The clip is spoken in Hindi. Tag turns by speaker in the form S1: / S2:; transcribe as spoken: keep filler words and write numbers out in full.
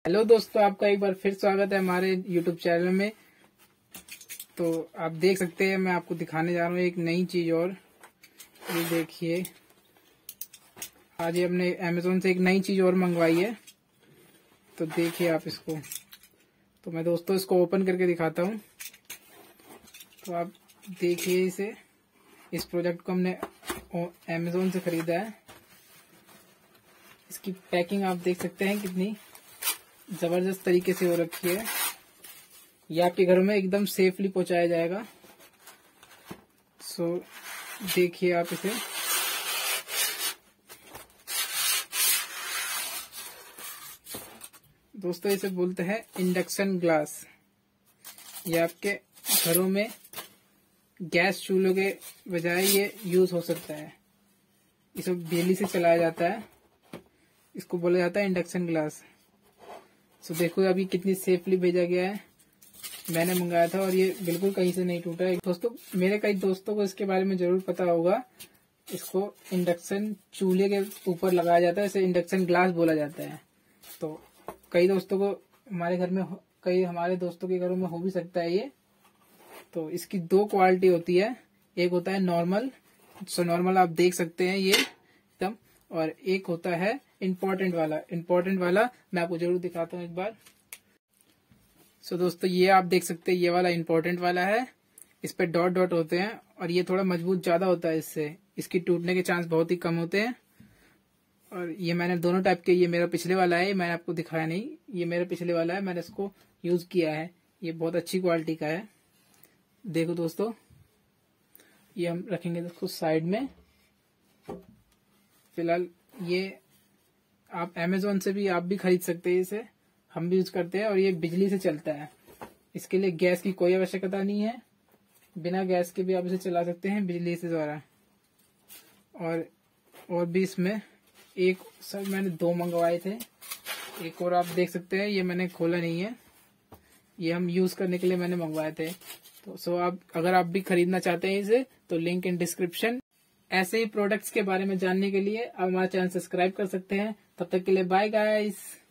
S1: हेलो दोस्तों, आपका एक बार फिर स्वागत है हमारे यूट्यूब चैनल में। तो आप देख सकते हैं, मैं आपको दिखाने जा रहा हूँ एक नई चीज। और ये देखिए, आज ये हमने अमेज़न से एक नई चीज और मंगवाई है। तो देखिए आप इसको। तो मैं दोस्तों इसको ओपन करके दिखाता हूँ। तो आप देखिए इसे। इस प्रोडक्ट को हमने अमेज़न से खरीदा है। इसकी पैकिंग आप देख सकते हैं कितनी जबरदस्त तरीके से हो रखी है। ये आपके घर में एकदम सेफली पहुंचाया जाएगा। सो देखिए आप इसे। दोस्तों इसे बोलते हैं इंडक्शन ग्लास। ये आपके घरों में गैस चूल्हों के बजाय ये यूज हो सकता है। इसे बिजली से चलाया जाता है। इसको बोला जाता है इंडक्शन ग्लास। सो देखो अभी कितनी सेफली भेजा गया है। मैंने मंगाया था और ये बिल्कुल कहीं से नहीं टूटा है। दोस्तों मेरे कई दोस्तों को इसके बारे में जरूर पता होगा। इसको इंडक्शन चूल्हे के ऊपर लगाया जाता है, इसे इंडक्शन ग्लास बोला जाता है। तो कई दोस्तों को हमारे घर में कई हमारे दोस्तों के घरों में हो भी सकता है ये। तो इसकी दो क्वालिटी होती है। एक होता है नॉर्मल। सो नॉर्मल आप देख सकते हैं ये एकदम। और एक होता है इम्पोर्टेंट वाला। इम्पोर्टेंट वाला मैं आपको जरूर दिखाता हूँ एक बार। सो so, दोस्तों ये आप देख सकते हैं, ये वाला इम्पोर्टेंट वाला है। इस पे डॉट डॉट होते हैं और ये थोड़ा मजबूत ज्यादा होता है। इससे इसकी टूटने के चांस बहुत ही कम होते हैं। और ये मैंने दोनों टाइप के, ये मेरा पिछले वाला है, मैंने आपको दिखाया नहीं। ये मेरा पिछले वाला है, मैंने इसको यूज किया है। ये बहुत अच्छी क्वालिटी का है। देखो दोस्तों, ये हम रखेंगे इसको साइड में। फिलहाल ये आप अमेज़न से भी आप भी खरीद सकते हैं। इसे हम भी यूज करते हैं और ये बिजली से चलता है। इसके लिए गैस की कोई आवश्यकता नहीं है। बिना गैस के भी आप इसे चला सकते हैं बिजली से द्वारा। और और भी इसमें एक सर मैंने दो मंगवाए थे। एक और आप देख सकते हैं, ये मैंने खोला नहीं है। ये हम यूज करने के लिए मैंने मंगवाए थे। तो सो आप अगर आप भी खरीदना चाहते हैं इसे, तो लिंक इन डिस्क्रिप्शन। ऐसे ही प्रोडक्ट्स के बारे में जानने के लिए आप हमारा चैनल सब्सक्राइब कर सकते हैं। तब तक के लिए बाय गाइस।